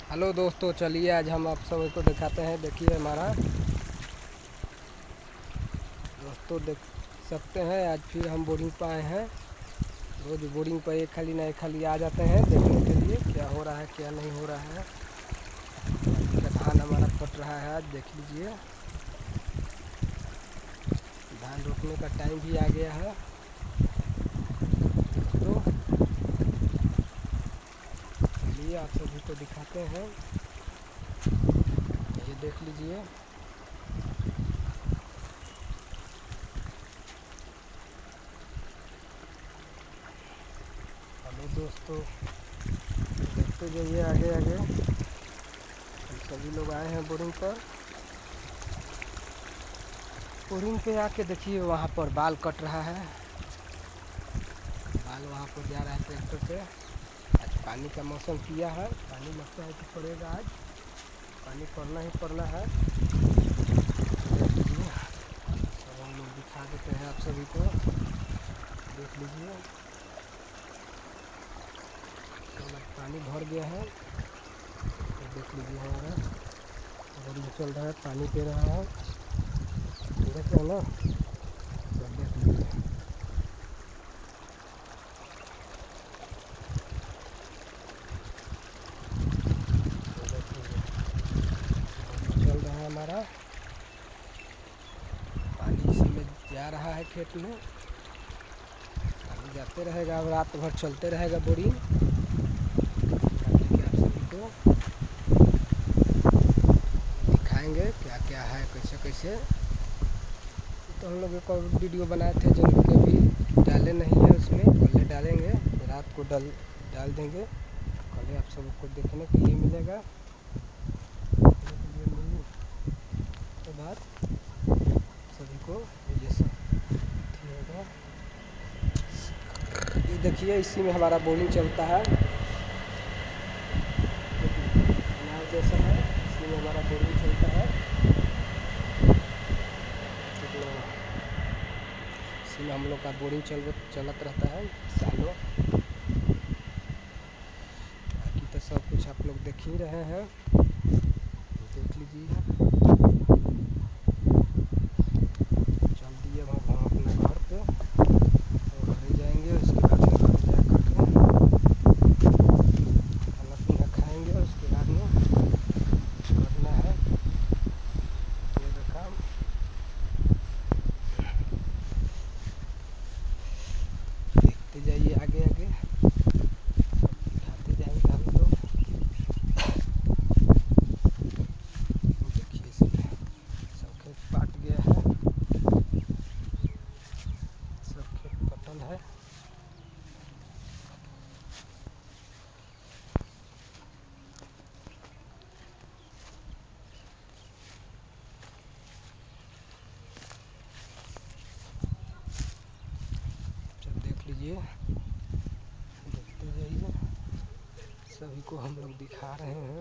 Hello दोस्तों, चलिए आज हम आप सबको दिखाते हैं। देखिए हमारा दोस्तों, देख सकते हैं आज फिर हम बोरिंग पर आए हैं। रोज बोरिंग पर एक खाली ना एक खाली आ जाते हैं देखने के लिए क्या हो रहा है क्या नहीं हो रहा है। धान हमारा फट रहा है, आज देख लीजिए। धान रोपने का टाइम भी आ गया है दोस्तों। चलिए आप सभी को दिखाते हैं, ये देख लीजिए। हेलो दोस्तों, देखते जाइए आगे आगे। हम सभी लोग आए हैं बोरिंग पर। बोरिंग पे आके देखिए, वहाँ पर बाल कट रहा है। बाल वहाँ पर जा रहा है ट्रैक्टर से। आज पानी का मौसम किया है, पानी लगता है कि पड़ेगा। आज पानी पड़ना ही पड़ना है। देखिए, सब हम लोग दिखा देते हैं आप सभी को, देख लीजिए। पानी भर गया है, तो देख लीजिए हमारा बोरिंग चल रहा है, पानी दे रहा है। देख रहे हैं ना, तो देख लीजिए। चल रहा है हमारा पानी, इसी में जा रहा है खेत में। पानी जाते रहेगा, अब रात भर चलते रहेगा बोरिंग। आप सभी को दिखाएंगे क्या क्या है, कैसे कैसे। तो हम लोग एक और वीडियो बनाए थे जो कि अभी डाले नहीं है, उसमें कल डालेंगे। रात को डाल देंगे, कल आप सबको देखने के लिए मिलेगा। तो बाद सभी को ये सब होगा। ये देखिए, इसी में हमारा बोरिंग चलता है, जैसा है इसी में हमारा बोरिंग चलता है। इसी में हम लोग का बोरिंग चलत रहता है सालों। बाकी तो सब कुछ आप लोग देख ही रहे हैं, देख लीजिए। चल दिए हम अपने घर पे, और घरे जाएंगे। उसके बाद में घर जा करके खाना पीना खाएंगे। उसके बाद में करना है मेरा काम। देखते जाइए आगे आगे, दिखाते जाएंगे हम लोग। देखिए, इसमें सब खेत पाट गया है, सब खेत पटल है। देख लीजिए, देखते जाइए, सभी को हम लोग दिखा रहे हैं।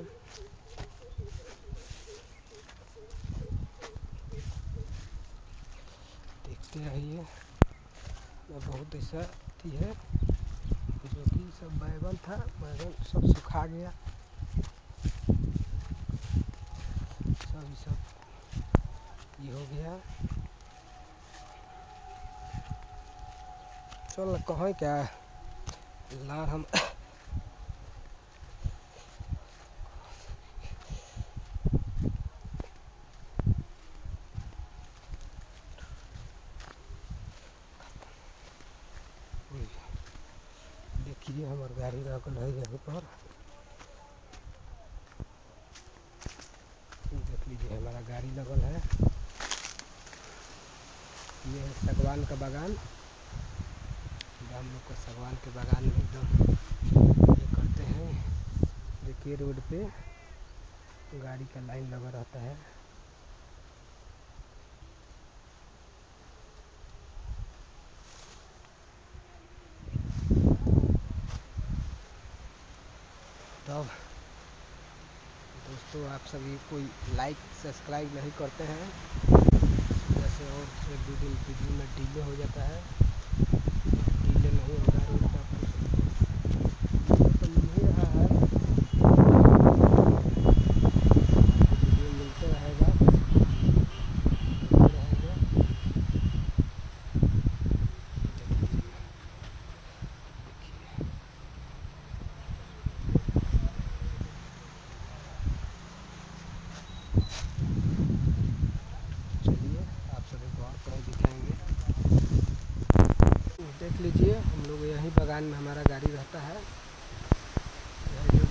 देखते रहिए। बहुत ऐसा थी है जो कि सब बैगन था, बैगन सब सुखा गया। सब ये हो गया। चल कहें क्या लार हम देखिए, हमार गाड़ी रखल है यहाँ पर। देख लीजिए, हमारा गाड़ी लगल है। ये है सागवान का बागान। हम लोग का सागवान के बागान में एकदम ये करते हैं। देखिए, रोड पे गाड़ी का लाइन लगा रहता है। तब दोस्तों, आप सभी कोई लाइक सब्सक्राइब नहीं करते हैं, जैसे और एक दो दिन वीडियो में डिले हो जाता है। डिले नहीं होगा, रोड का तो मिल ही रहा है। लीजिए। हम लोग यहीं बगान में हमारा गाड़ी रहता है। यह जो